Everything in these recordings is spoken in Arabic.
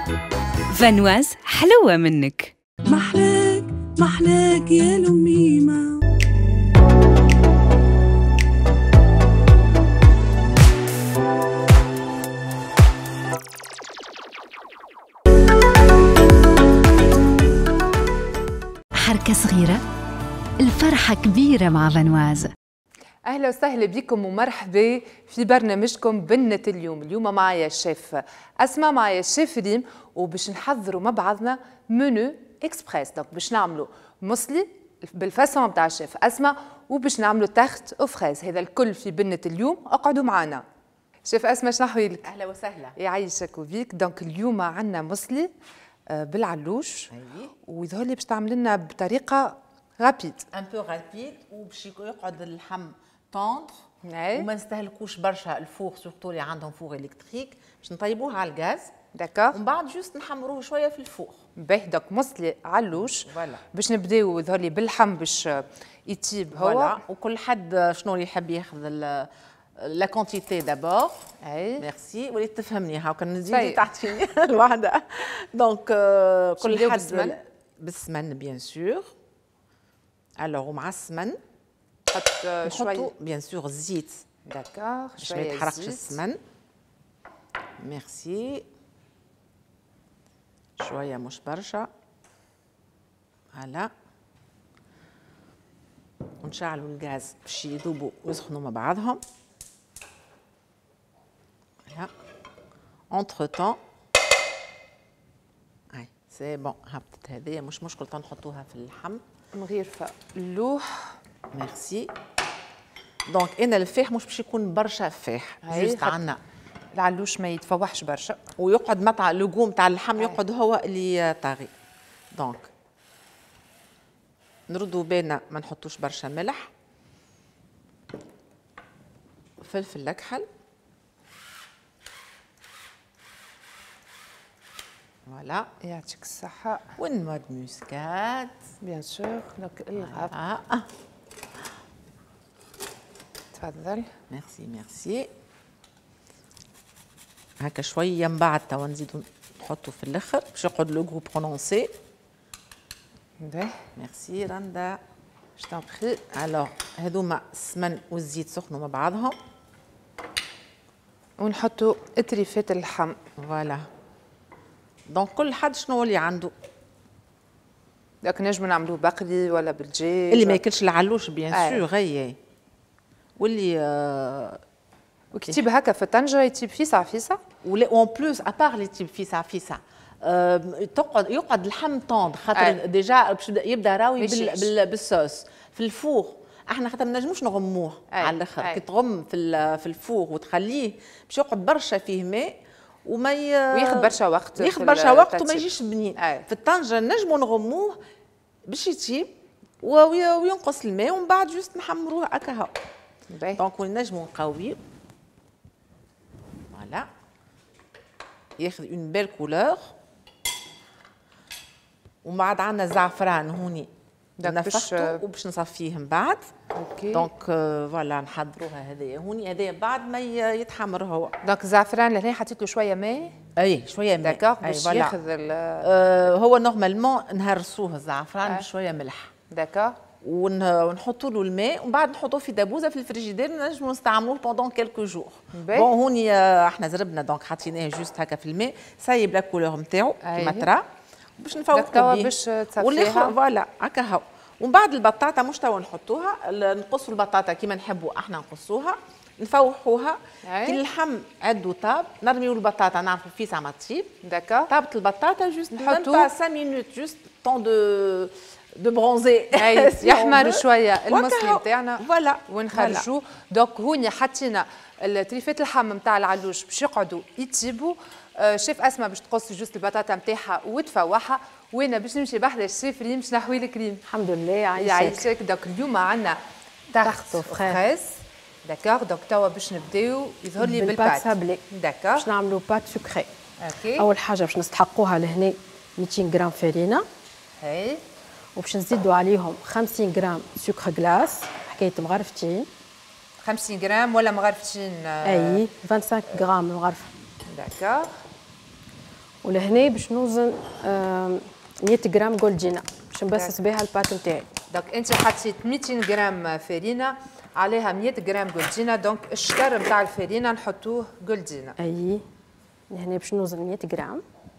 فانواز حلوة منك. محلاك محلاك يا لميمة. حركة صغيرة الفرحة كبيرة مع فانواز. أهلا وسهلا بكم ومرحبا في برنامجكم بنة اليوم معايا الشيف أسماء، معايا الشيف ريم، وباش نحضروا مع بعضنا منو اكسبريس. دونك باش نعملوا مصلي بالفاسون بتاع الشيف أسماء، وباش نعملوا تخت أوفريز. هذا الكل في بنة اليوم، اقعدوا معنا. شيف أسماء شنو أحوالك؟ أهلا وسهلا. يعيشك وبيك. دونك اليوم عندنا مصلي بالعلوش، ويظهر لي باش تعمل لنا بطريقة رابيد ان بو رابيد، وباش يقعد اللحم طوندر وما وما نستهلكوش برشا الفور، سورتو اللي عندهم فور الكتريك، باش نطيبوه على الغاز. داكور. ومن بعد جوست نحمروه شويه في الفور. باهي. دوك مصلي علوش. فوالا. باش نبداو يظهر لي باللحم باش يطيب هو. فوالا. وكل حد شنو يحب ياخذ لا كونتيتي دابور. اي ميرسي. وليت تفهمني هاو كان نزيد تعطيني الوحده. دونك كل حد بالسمن بيان سور. الوغ ومع السمن نحط شويه بيان سور الزيت. داكور. باش ما يتحرقش السمن. ميرسي. شويه مش برشا. هلا. ونشعلوا الغاز باش يذوبوا ويسخنوا مع بعضهم. هلا. اونتر طون. هاي سي بون، هبطت هذيا مش مشكل، تنحطوها في اللحم مغيرفه اللوح. ميرسي. دونك انا الفاح مش باش يكون برشا فاح، جوست عندنا العلوش ما يتفوحش برشا، ويقعد متاع اللقوم تاع اللحم يقعد هو اللي طاغي. دونك نردوا بالنا ما نحطوش برشا ملح، فلفل اكحل، فوالا يعطيك الصحة، والنواد موسكات بيان سور. دونك الغاب. تفضل. ميرسي ميرسي. هكا شويه من بعد توا نزيدو نحطو في الاخر باش يقعد لو غو برونونسي. باهي. ميرسي رندا. جو تان بري. الوغ هذوما السمن والزيت سخنوا مع بعضهم، ونحطوا اطريفات اللحم. فوالا. دونك كل حد شنو اللي عنده. دونك نجمو نعملوه بقري ولا بالدجاج. اللي ما ياكلش العلوش بيان سور غي، واللي وكتيب هكا في طنجة يطيب فيسع فيسع. ولا اون بلوس ابار اللي يطيب فيسع فيسع يقعد اللحم طوند، خاطر ديجا باش يبدا راوي بالصوص في الفور. احنا خاطر ما نجموش نغموه على الاخر، كي تغم في الفور وتخليه باش يقعد برشا فيه ماء وما وياخذ برشا وقت. ياخذ برشا وقت وما يجيش بنين. في الطنجة نجمو نغموه باش يطيب وينقص الماء، ومن بعد جوست نحمروه هكا هاو. دونك نجمو نقويه. فوالا. ياخذ اون بيل كولور. ومن بعد عندنا الزعفران هوني نفخته وباش نصفيه من بعد. اوكي. دونك فوالا نحضروها هذايا هوني، هذايا بعد ما يتحمر هو. دونك الزعفران لهنا حطيت له شويه ماء. اي شويه ماء. داكوغ. باش ياخذ هو نورمالمون نهرسوه الزعفران بشويه ملح. داكوغ. ونحطوا له الماء، ومن بعد نحطوه في دبوزه في الفريجيدير، نجموا نستعملوه بوندون كيلكو جور. بون هوني احنا زربنا دونك حطيناه جوست هكا في الماء، سايب لا كولور نتاعو كيما ترى، باش نفوقوا بيه باش تصفيها. فوالا هكا هاو. ومن بعد البطاطا مش توا نحطوها، نقصوا البطاطا كيما نحبوا احنا نقصوها، نفوحوها. كي اللحم عدو طاب نرميو البطاطا، نعرفوا فيسع ما تطيب. داكوغ. طابت البطاطا جوست نحطوا 5 مينوت جوست طون دو برونزي. يحمر شويه المصلي نتاعنا. فوالا. ونخرجوه. دونك هوني حطينا تريفات اللحم نتاع العلوش باش يقعدوا يطيبوا. شيف اسماء باش تقص جوست البطاطا نتاعها وتفوحها، وانا باش نمشي بحذا الشيف ريم. شنو احوالك ريم؟ الحمد لله. يعيشك. دونك اليوم عندنا تارت فريز. داكوغ. دونك توا باش نبداو يظهر لي بالبات سابلي. داكوغ. باش نعملوا بات سكري. اوكي. اول حاجه باش نستحقوها لهنا 200 غرام فرينه. هاي. وباش نزيدوا عليهم 50 غرام سكر غلاس، حكايه مغرفتين. 50 غرام ولا مغرفتين؟ اي 25 غرام مغرفه. داكوغ. ولهنا باش نوزن 100 غرام جولجينا باش نبسس بها البات نتاعي. دونك انت حطيت 200 غرام فارينه عليها 100 غرام جولجينا، دونك الشكر نتاع الفارينه نحطوه جولجينا. اي لهنا باش نوزن 100 غرام.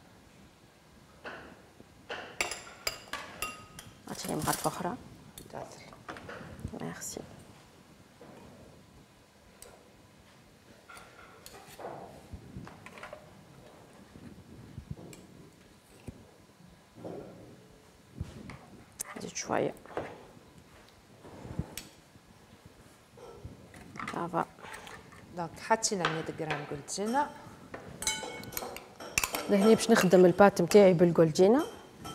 عطيني مغرفه اخرى. ميرسي. زيد شويه. صافا. دونك حطينا 100 غرام جولجينا. لهنا باش نخدم البات نتاعي بالجولجينا.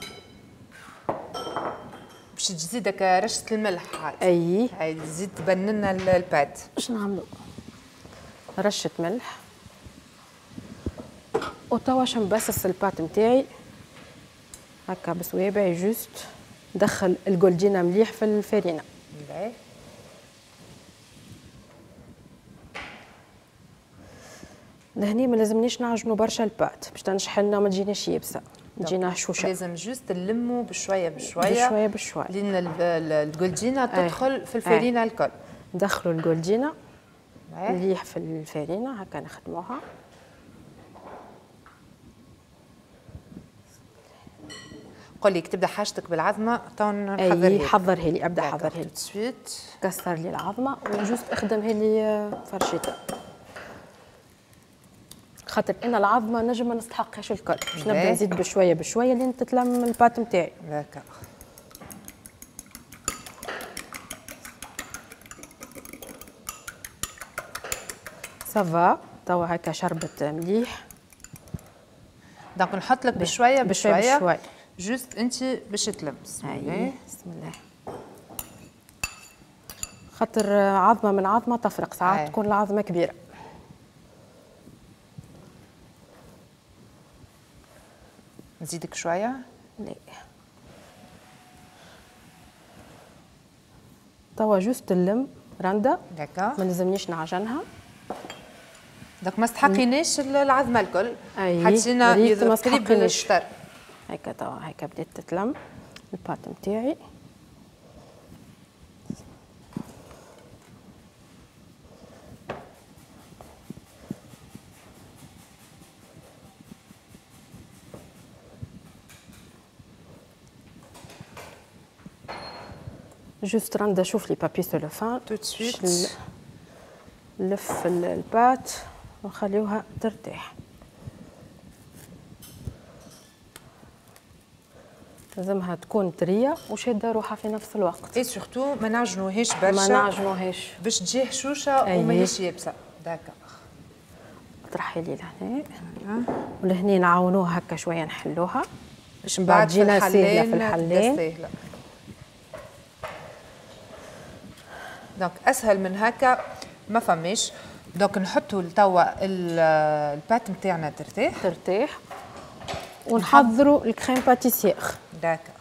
باش تزيد هكا رشه الملح عاد. اي هاي تزيد تبنن لنا البات. باش نعملو رشه ملح. وتوا باش نبسس البات نتاعي هكا بصوابعي جوست ندخل الجولجينا مليح في الفارينه. باهي. لهني ما لازمنيش نعجنوا برشا البات باش تنشح لنا ما تجيناش يابسه، تجينا هشوشه. لازم جوست نلموا بشويه بشويه بشويه لين الجولجينا تدخل في الفارينه الكل. ندخلوا الجولجينا مليح في الفارينه هكا نخدموها. قول لي تبدا حاجتك بالعظمه تو نحضرها. اي حضرها لي، ابدا حضرها لي. سويت كسر لي العظمه وجوست اخدمها لي فرشيطه، خاطر انا العظمه نجم ما نستحقهاش الكل، باش نبدا نزيد بشويه بشويه لين تتلم البات نتاعي. هكا صافا. توا هكا شربت مليح. دونك نحط لك بشويه بشويه بشويه جوست انت باش تلم. بسم الله بسم الله. خاطر عظمه من عظمه تفرق، ساعات تكون العظمه كبيره. نزيدك شويه؟ لا توا جوست اللم رنده، داكا ما لازمنيش نعجنها. دونك ما استحقيناش العظمه الكل، أي. حطينا قريب من الشطر. هكا توا هكا بدات تتلم البات نتاعي. جوست رندا شوف لي بابي سولوفان تو سويت نلف البات ونخليوها ترتاح. لازمها تكون طريه وشاده روحها في نفس الوقت. اي سورتو ما نعجنوهاش برشا، ما نعجنوهاش باش تجي هشوشه وماهيش يابسه. داكا طرحي لي لهنا ولهنا نعاونوها هكا شويه نحلوها باش من بعد تجينا ساهله في الحلين. ساهله. دونك اسهل من هكا ما فماش. دونك نحطوا توا البات نتاعنا ترتاح ونحضروا الكريم باتيسير. داكا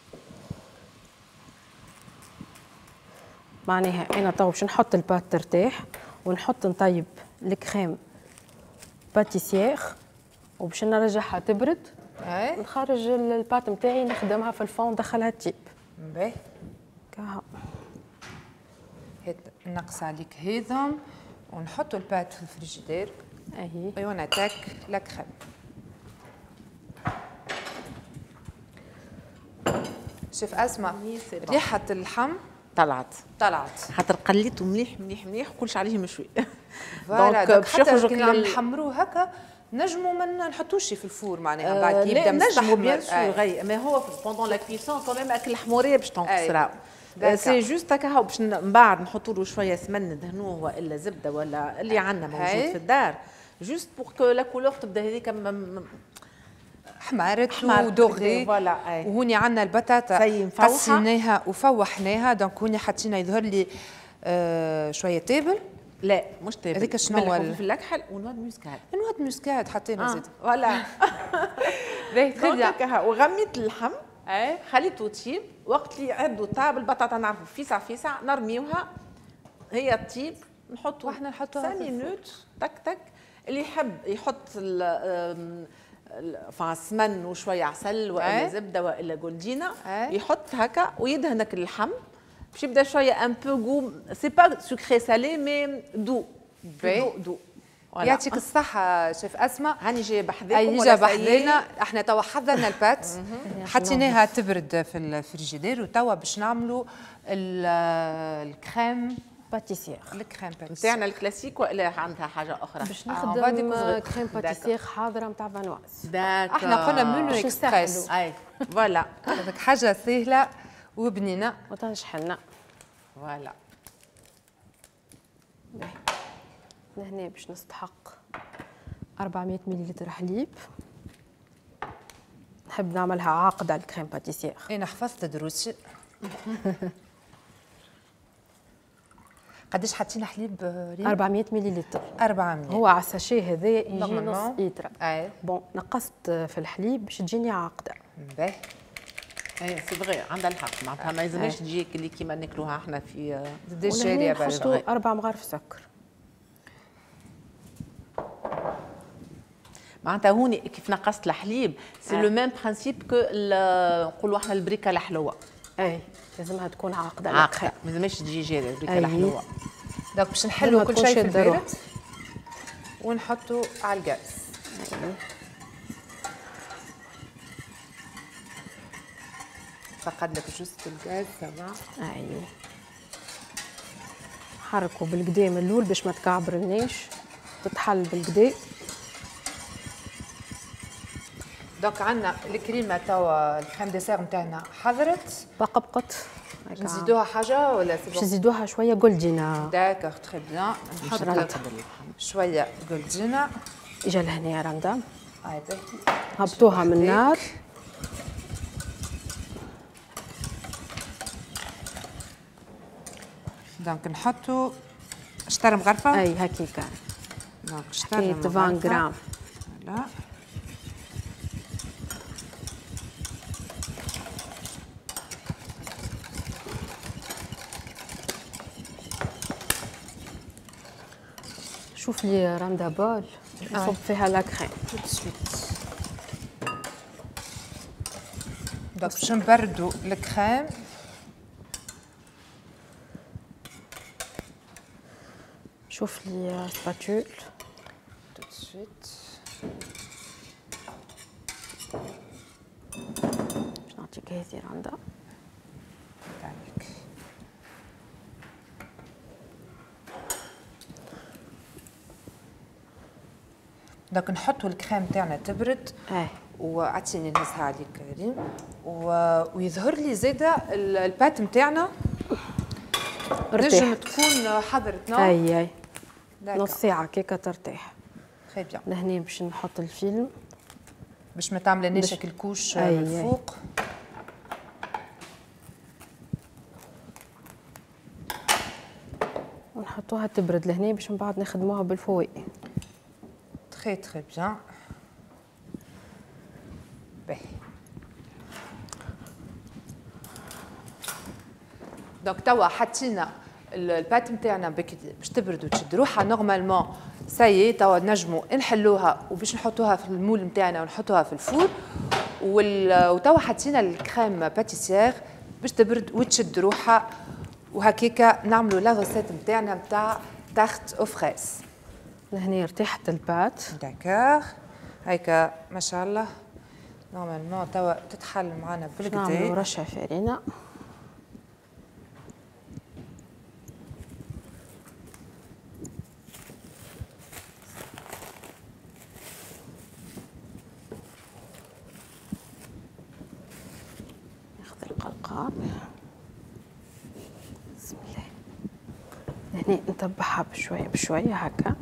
معناها انا تو باش نحط البات ترتاح ونحط نطيب الكريم باتيسير وباش نرجعها تبرد. نخرج البات نتاعي نخدمها في الفون ندخلها تيب. باهي كاها نقص عليك هذم ونحطوا البات في الفريجيدير. اي ونتاك لا كريم. شوف اسمع ريحه اللحم طلعت خاطر قليته مليح مليح مليح وكلش عليه مشوي. دونك باش يخرج كي نحمروه هكا نجموا ما نحطوش في الفور معناها بعد يبدا نجموا بيان سور. ما هو بوندون لا كويسون كمان اكل الحموريه باش تنقص راهو. سي جوست هكا باش من بعد نحطوا له شويه سمن ندهنوه والا زبده ولا اللي عندنا موجود في الدار جوست بور كو لا كولور تبدا هذيك حمارت ودوغي. وهوني عندنا البطاطا قصيناها وفوحناها. دونك هوني حطينا يظهر لي شويه تابل. لا مش تابل، هذيك شنو في الكحل ونواد موسكاد. نواد موسكاد حطينا زيد. فوالا هكا وغميت اللحم خليته طيب. وقت اللي يعدوا طاب البطاطا نعرفوا فيسع نرميوها هي طيب. نحطوا واحنا نحطوها 5 مينوت تك اللي يحب يحط سمن وشويه عسل والا زبده والا جولدينا، يحط هكا ويدهنك اللحم باش يبدا شويه ان بو غو، سي با سكري سالي مي دو دو. يعطيك الصحة شيف أسماء. هاني جاية بحذاكم ولا بحذانا. احنا توا حضرنا البات حطيناها تبرد في الفريجيدير، وتوا باش نعملوا الكريم باتيسير. الكريم باتيسير نتاعنا الكلاسيك ولا عندها حاجة أخرى؟ باش نخدم كريم باتيسير حاضرة نتاع فانواز. احنا قلنا منو اكسبريس. اي فوالا هذاك حاجة سهلة وبنينة وتنشحلنا. فوالا. لهنا باش نستحق 400 مليلتر حليب. نحب نعملها عاقدة على الكريم باتيسير. انا حفظت دروسي. قداش حطينا حليب ريم؟ 400 مليلتر. 400. هو على الساشي هذا يجي نص لتر. اي بون نقصت في الحليب باش تجيني عاقدة. باهي. اي سي فغي عندها الحق، معناتها ما يلزمش تجيك اللي كيما ناكلوها احنا في الدجاجة برشا. نحطوا 4 مغارف سكر. معناتها هوني كيف نقصت الحليب سي لو ميم برانسيب كو نقولوا احنا البريكه الحلوه. اي لازمها تكون عاقده. عاقده ما لازمش تجي جاريه البريكه الحلوه. دونك باش نحلوا كل شيء في البارد ونحطوا على الغاز. فقد لك جوست الغاز سافا. اي حركوا بالقدا من الاول باش ما تكعبرناش، تتحل بالقدا. دونك عندنا الكريمه توا الكريم ديسير نتاعنا حضرت. بقبقت. نزيدوها حاجه ولا سي باش نزيدوها شويه جولدينا. داكوغ تري بيان. نحط شويه جولدينا. اجا لهنا رندا. باهي هبطوها من النار. دونك نحطوا شطر مغرفه. اي هكيكا. دونك شطر مغرفه 20 غرام. فوالا. شوف لي رندا بول نصب فيها لا كريم. دونك باش نبردوا الكريم. شوف لي سباتول. tout de suite. باش نعطيك هذه رندا. دونك نحطوا الكريم تاعنا تبرد. وعطيني نهزها عليك كريم. ويظهر لي زاده البات نتاعنا نجم تكون حضرتنا. اي نص ساعه كيكه ترتاح. تري بيان. لهنا باش نحط الفيلم باش ما تعملناش الكوش من الفوق. ونحطوها تبرد لهنا باش من بعد نخدموها بالفوي. تري بيان. باهي. دونك توا حطينا البات نتاعنا بكري باش تبرد وتشد روحها نورمالمون. سايي توا نجموا نحلوها وباش نحطوها في المول نتاعنا ونحطوها في الفور. وتوا حطينا الكريم باتيسير باش تبرد وتشد روحها. وهكاكا نعملوا لا روسيت نتاعنا نتاع تارت او فريز. لهنا ارتاحت البات. داكوغ. هيكا ما شاء الله نورمالمون توا تتحل معنا بالقدا. نعملوا رشه فارينه. ناخذ القلقاب. بسم الله. هنا نتبعها بشويه بشويه هكا.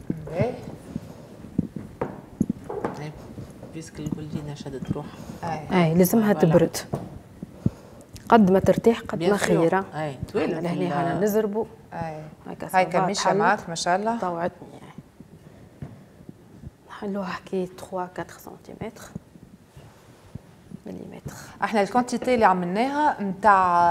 بيسك الجولدينا شدت روحها. اي لازمها تبرد. قد ما ترتاح قد ما خيره. اي طويله. لهنا هنا نزربوا. هيكا مشى معاك ما شاء الله. طوعتني. نحلوها حكايه 3 4 سنتيمتر مليمتر. احنا الكونتيتي اللي عملناها نتاع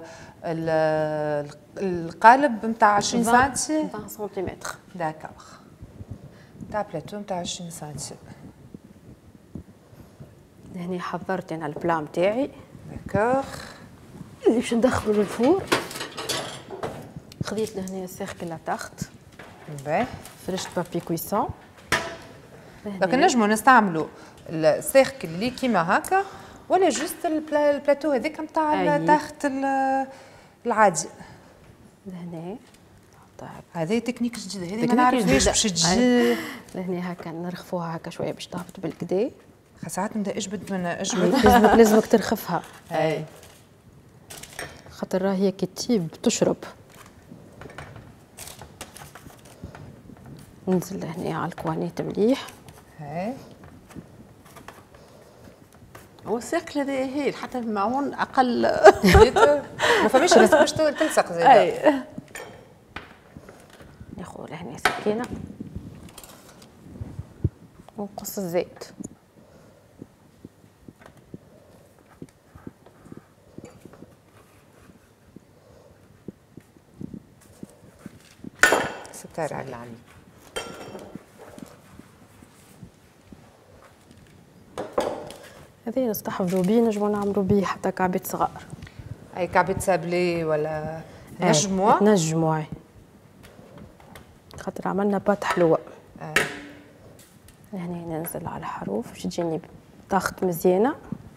القالب نتاع 20 سنتي. 20 سنتيمتر. داكوغ. نتاع بلاتو نتاع 20 سنتي. هنا حضرت انا البلا نتاعي داكوغ اللي باش ندخلو للفور. خذيت لهنا سيركل لا تاخت، باهي. فرشت بابي كويسون. دونك نجمو نستعملوا السيركل اللي كيما هكا ولا جوست البلاتو هذاك نتاع التاخت العادي. لهنا هذه تكنيك جديده، هذه ما نعرفهاش باش تجي. لهنا هكا نرخفوها هكا شويه باش تهبط بالكدا. ساعات نبدا اجبد من اجبد. لازمك ترخفها. اي خاطر راهي كي تطيب تشرب. ننزل لهنا على الكوانيت مليح. هاي هو السيركل هذا هي حتى المعون اقل. ما فماش راسك باش تلصق زاده. اي ناخذ لهنا سكينه ونقص الزيت. ستار على العلي. هذه نستحفظوا بيه، نجموا نعملوا بيه حتى كعبات صغار. اي كعبة سابلي ولا نجموا؟ تنجموا خاطر عملنا بات حلوة. هنا ننزل على الحروف باش تجيني طاخت مزيانة.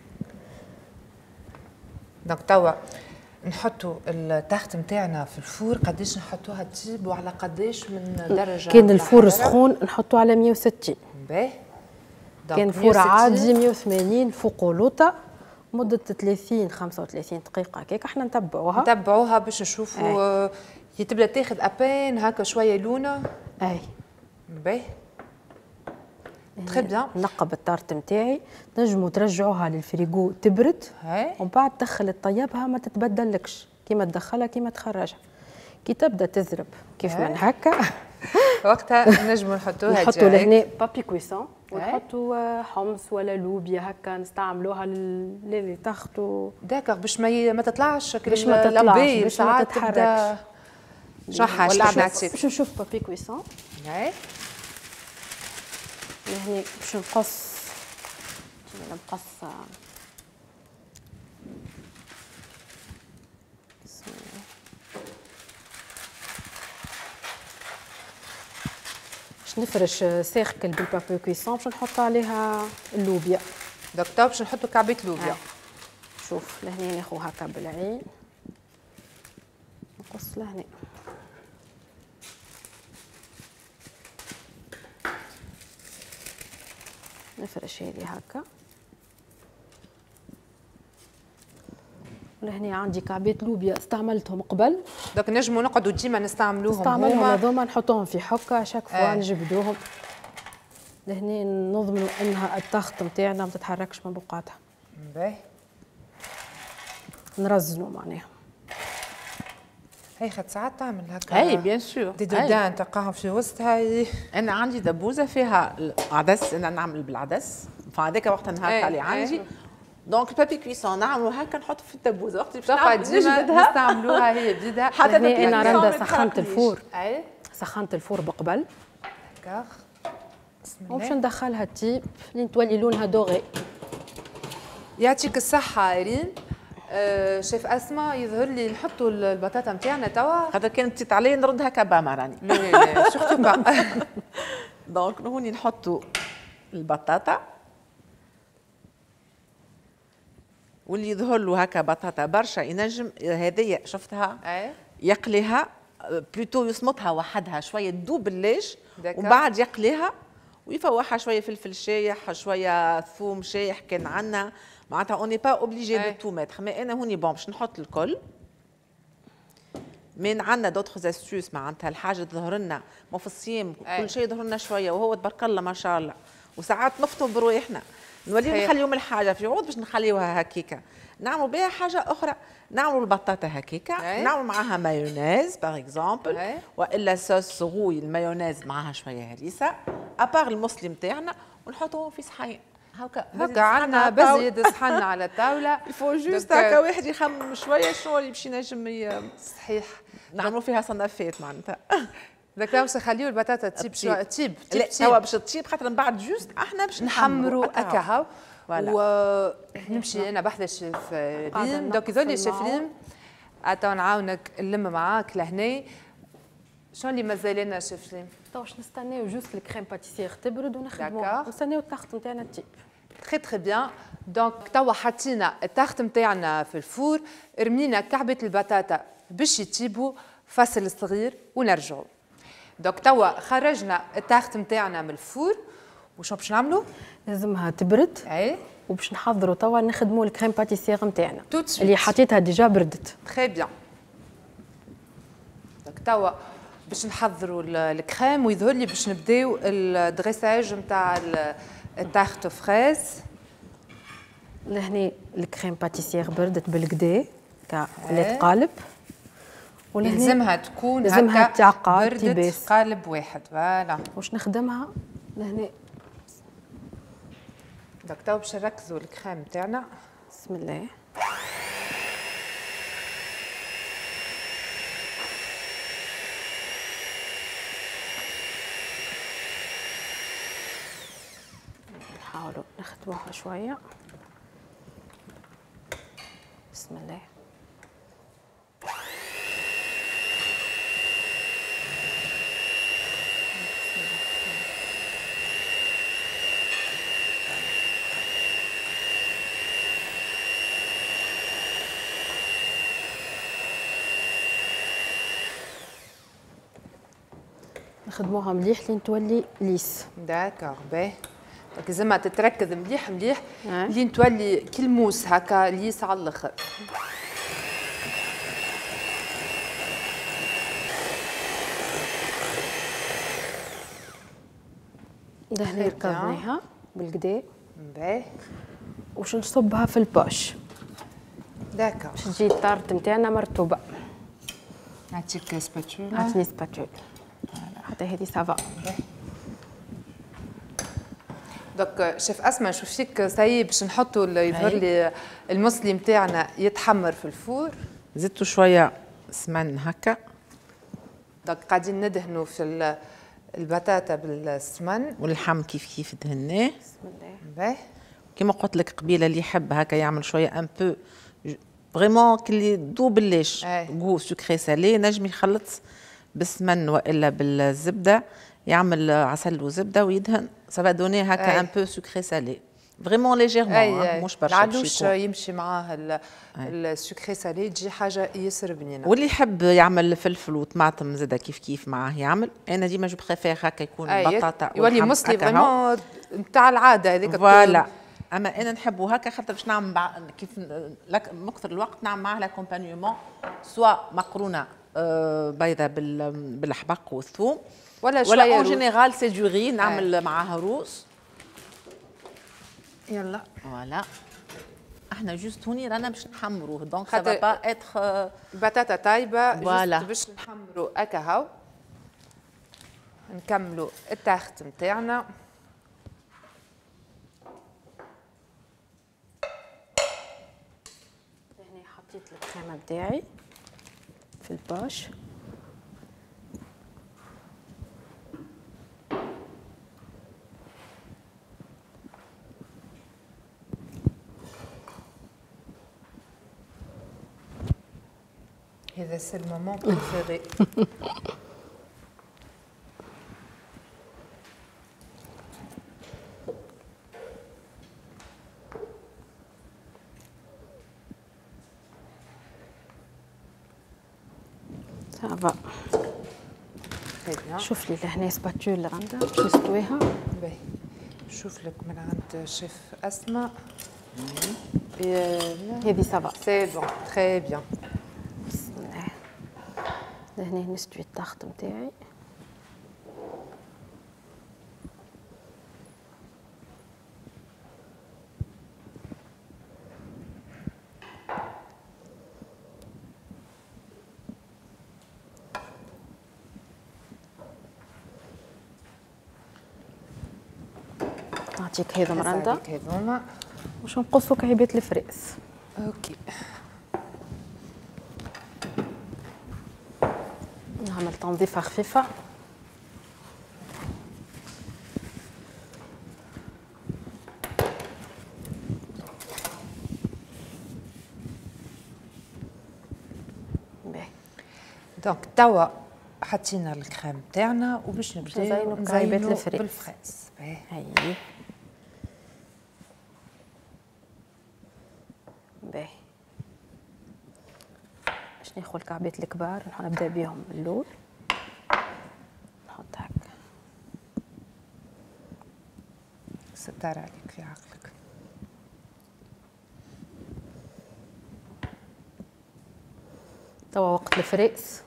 دونك توا نحطوا التاخت نتاعنا في الفور، قداش نحطوها تجيب وعلى قداش من درجة؟ كان الفور سخون نحطوه على 160. باهي. كان فور عادي 180 فوق لوطة مدة 30 35 دقيقة هكاك احنا نتبعوها باش نشوفوا تبدا تاخذ ابين هكا شوية لونة. اي باهي تري بيان. نقب الطارت نتاعي، تنجموا ترجعوها للفريغو تبرد ومن بعد تدخل تطيبها ما تتبدلكش، كيما تدخلها كيما تخرجها. كي تبدا تزرب كيف من هكا وقتها نجموا نحطوها نحطوا لهنا بابي كويسون ونحطوا حمص ولا لوبيا هكا نستعملوها للي تاخذوا. داكوغ باش ما تطلعش باش ما تطلعش باش ما تتحركش. شنو حاجه باش نشوف بابي كويسون. اي لهنا باش نقص مقص باش نفرش سيركل بالبابي كويسون باش نحط عليها اللوبيا. دونك تو باش نحطوا كعبة لوبيا. شوف لهنا ناخذ هكا بالعين نقص لهنا. نفرش هذه هكا. لهنا عندي كعبات لوبيا استعملتهم قبل. دونك نجموا نقعدوا ديما نستعملوهم. نستعملهم هذوما نحطوهم في حكه شاك فوا نجبدوهم. لهنا نضمنوا انها التخت نتاعنا ما تتحركش من بقعتها. باهي نرزنوا معناها. هي خد ساعات تعمل هكا. اي بيان سور. دي دودان تلقاهم في وسطها. انا عندي دبوزه فيها العدس، انا نعمل بالعدس، فهذاك وقت النهار اللي عندي. دونك البابي كويسون نعملوا هكا نحط في الدبوزه وقت باش نجبدها نستعملوها هي بيدها. حتى انا رندا سخنت الفور. اي سخنت الفور بقبل. داكوغ. بسم الله. وباش ندخلها تيب لين تولي لونها دوغي. يعطيك الصحة ريم. شيف اسماء يظهر لي نحطوا البطاطا نتاعنا توا. خاطر كانت تيت علي نردها كبامه راني. لا سورتو با. دونك هوني نحطوا البطاطا واللي يظهر له هكا بطاطا برشا ينجم هذيا شفتها يقليها بلوتو يصمتها وحدها شويه تذوب الليش ومن بعد يقليها ويفوحها شويه فلفل شايح شويه ثوم شايح كان عندنا معناتها اوني با اوبليجي دو تو ماتر. مي انا هوني بون باش نحط الكل. من عندنا دوتخ استوس معناتها الحاجه تظهر لنا ما في الصيام كل شيء يظهر لنا شويه وهو تبارك الله ما شاء الله. وساعات نفطن برواحنا نوليو نخليهم الحاجه في عود باش نخليوها هكيكا. نعملوا بها حاجه اخرى، نعملوا البطاطا هكيكا نعملوا معاها مايونيز باغ اكزومبل والا صوص غوي المايونيز معاها شويه هريسه ابار المسلم تاعنا ونحطوهم في صحين هكا عندنا بزيد صحن على الطاوله. الفو جوست هكا واحد يخمم شويه شنو اللي باش ينجم صحيح نعملوا فيها صنافات معناتها. داك باش نخليو البطاطا تطيب شويه تطيب توا باش تطيب خاطر من بعد جوست احنا باش نحمروا هكا ونمشي انا بحذا الشيف ريم. دونك يظل الشيف ريم عطاو نعاونك نلم معاك لهنا. شنو اللي مازال لنا شيف ريم؟ تو باش نستناو جوست الكريم باتيسير تبرد ونخدموها ونستناو التخت نتاعنا تطيب. تري تري بيان. دونك توا حطينا التخت نتاعنا في الفور، رمينا كعبة البطاطا باش يطيبوا فصل صغير ونرجعوا. دونك توا خرجنا التخت نتاعنا من الفور، وشنو باش نعملوا؟ لازمها تبرد. اي وباش نحضروا توا نخدموا الكريم باتيسير نتاعنا توت اللي حطيتها ديجا بردت. تري بيان. دونك توا باش نحضروا الكريم، ويظهر لي باش نبداو الدريساج نتاع التارت فريز. لهنا الكريم باتيسير بردت بالكدا كلات قالب، ولازمها تكون لازمها تعقد بردت قالب واحد. فوالا واش نخدمها لهنا. دونك توا باش نركزوا الكريم تاعنا. بسم الله. نحاولوا نخدموها شويه. بسم الله. نخدموها مليح لين تولي ليس. داكور باهي. دونك لازمها تتركز مليح مليح لين تولي كالموس هكا ليس على الاخر. دهنا ركبناها بالكدا. باهي. وش نصبها في البوش. داكور. باش تجي الطارت نتاعنا مرطوبه. نعطيك سباتولا. عطيني سباتولا. حتى هذه سافا. دونك شيف اسماء نشوف فيك ساي باش نحطوا يظهر لي المصلي نتاعنا يتحمر في الفور. زدتوا شويه سمن هكا. دونك قاعدين ندهنوا في البطاطا بالسمن واللحم كيف دهناه. بسم الله. باهي. كيما قلت لك قبيله اللي يحب هكا يعمل شويه ان بو فريمون كلي دوب الليش جو سكري سالي، نجم يخلط بالسمن والا بالزبده، يعمل عسل وزبده ويدهن سافا دوني هكا ان بو سكري سالي فريمون ليجيرمون مش برشا. العدوش يمشي معاه السكري سالي، تجي حاجه ياسر بنينه. واللي يحب يعمل فلفل وطماطم زاده كيف معاه يعمل. انا ديما جو بريفير هكا يكون بطاطا يولي مصلي فريمون نتاع العاده هذيك. فوالا. اما انا نحبه هكا خاطر باش نعمل كيف مكثر الوقت نعمل معاه لاكومبانيومون سوا مقرونه بيضه بالحبق والثوم ولا اون جينيرال سي دو ري نعمل معاها روز. يلا فوالا. احنا جوست هوني رانا باش نحمروه دونك سا با اتر بطاطا طايبه فوالا باش نحمروا هكا هاو. نكملوا التاخت نتاعنا. هنا حطيت الكريمه بتاعي في الباش. هذا سي المومون بريفيري. سافا. شوف لي لهنا سباتولا عندها باش نستويها. باهي. نشوف لك من عند شيف اسماء. هذه سافا. سي بون تري بيان. بسم الله. لهنا نستوي التخت نتاعي. نعطيك هذا مرندا باش نقصوا كعيبات الفريس. اوكي. نعمل تنظيفه خفيفه. دونك توا حطينا الكريم تاعنا وباش نزينو بكعيبات الفريز بالفريز. هاي باهي. باش ناخذ الكعبات الكبار نبدا بهم اللول. نحط هكا. ستار عليك في عقلك. توا وقت الفريز.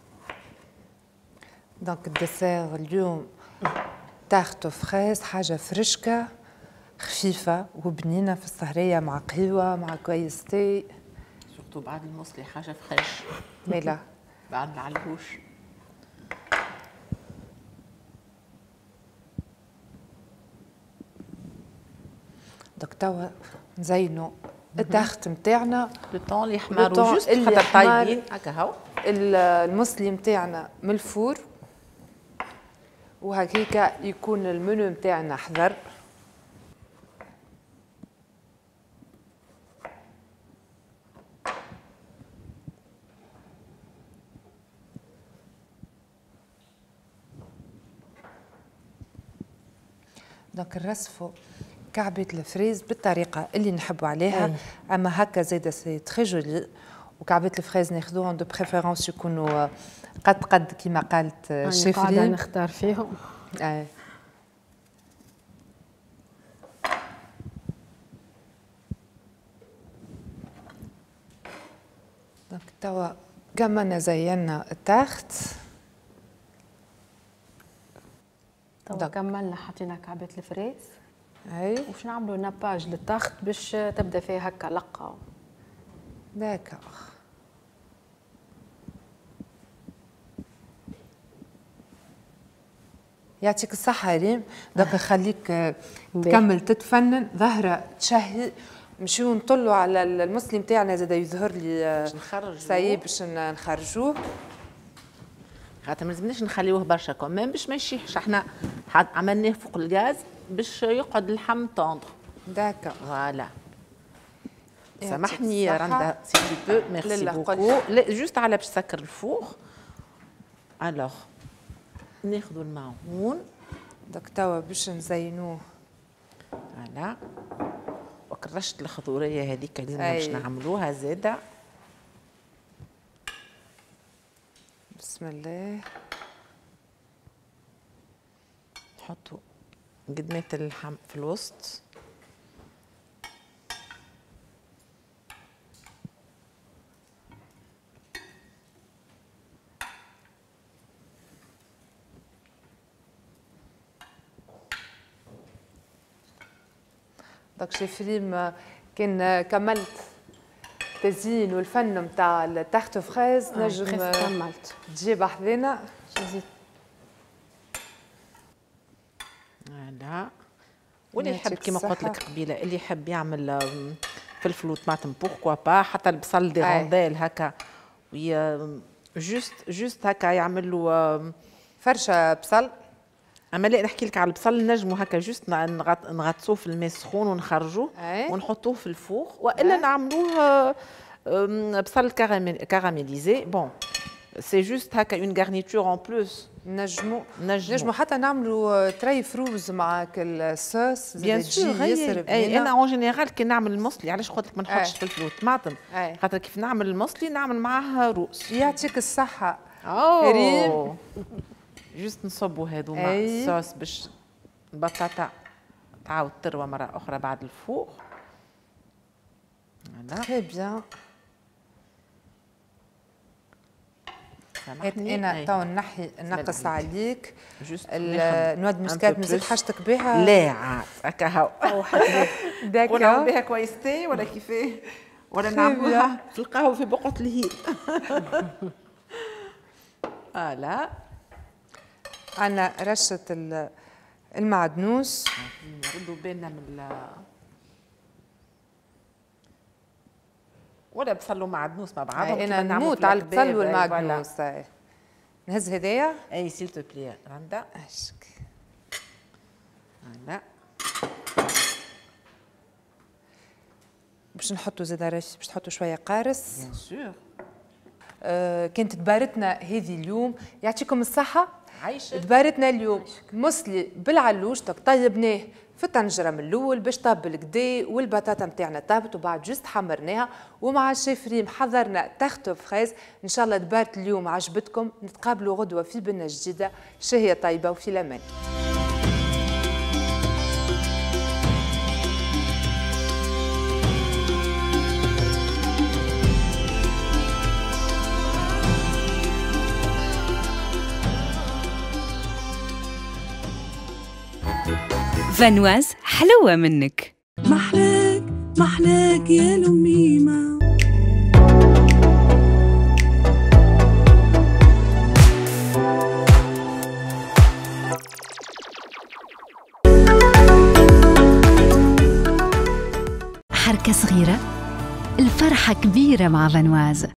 دونك الدسير اليوم تارت فريز، حاجة فرشكة خفيفة وبنينة في السهرية مع قهوة مع كويس تي. سورتو بعد المصلي حاجة فريش. ميلا بعد العلبوش. دونك توا نزينو التارت نتاعنا. لو طون اللي يحمروا جوست خاطر طايبين هكا هاو. المصلي نتاعنا من الفور وهكيكا يكون المنيو نتاعنا حذر. دونك نرصفوا كعبة الفريز بالطريقة اللي نحبوا عليها. أما هكا زايدة سي تري جولي. وكعبة الفريز ناخذوهم دو بريفيرونس يكونوا قد كيما قالت شيف قاعدة ريم. نختار فيهم. دونك توا كما زينا التارت. توا كملنا حطينا كعبة الفريز. اي وباش نعملوا ناباج للتارت باش تبدا فيها هكا لقه. داكوغ. يعطيك الصحة ريم. دونك نخليك تكمل تتفنن ظهرة تشهي. نمشيو نطلوا على المصلي نتاعنا زاد يظهر لي سايب باش نخرجوه. خاطر ما لازمناش نخليوه برشا كمان باش ما يشيحش. احنا عملناه فوق الغاز باش يقعد اللحم طوندر. داكوغ فوالا. سامحني يا رندا سي تو بو. ميرسي بوكو. لا جوست على باش تسكر الفوغ. الوغ ناخذوا المعجون. دونك توا باش نزينوه. فوالا. وكرشت الخضوريه هذيك لازمنا باش نعملوها زاده. بسم الله. نحطوا قدمات اللحم في الوسط. دونك شيف ريم كان كملت التزيين والفن نتاع التارت فريز. نجم كملت تجيب حذينا. فوالا. واللي يحب كما قلت لك قبيله اللي يحب يعمل فلفل وطماطم بوركوا با. حتى البصل دي رونديل هكا جوست هكا يعمل له فرشه بصل. اما لا نحكي لك على البصل نجمو هكا جوست نغطسوه في الماء السخون ونخرجوه ونحطوه في الفوغ. والا نعملوه بصل كاراميليزي. بون سي جوست هكا اون غارنيتور ان بلوس. نجمو حتى نعملوا تري فروز معاك الصوص. بيان سور. اي انا اون جينيرال كي نعمل المصلي علاش قلت لك ما نحطش فلفل وطماطم. خاطر كيف نعمل المصلي نعمل معاه رؤس. يعطيك الصحه ريم. جوست نصبوا هادو مع الصوص باش البطاطا تعاود تروى مره اخرى بعد الفوغ. تري بيان. انا تو نحي نقص عليك النواد مسكات نزيد حاجتك بها. لا عاد هكا هاو. داكا ونعمل بها كويس تي ولا كيفاه ولا نعملوها في القهوه في بقعه الهيل. لا عندنا رشه المعدنوس. نردوا بالنا من ولا بصل ومعدنوس مع بعضهم. انا نموت على البصل والمعدنوس. نهز هدايا. اي سيل تو بلي رندا. اشك. لا باش نحطوا زاد باش تحطوا شويه قارص. بيان سور. كانت تبارتنا هذه اليوم، يعطيكم الصحة. عايشة تبارتنا اليوم مسلي بالعلوش، طيبناه في الطنجرة من الأول باش طاب الكدا والبطاطا نتاعنا طابت وبعد جست حمرناها، ومع الشيف ريم حضرنا تارت فريز. إن شاء الله تبارت اليوم عجبتكم، نتقابلوا غدوة في بنة جديدة. شهية طيبة وفي الأمان. فانواز حلوة منك. محلاك محلاك يا لميمة. حركة صغيرة، الفرحة كبيرة مع فانواز.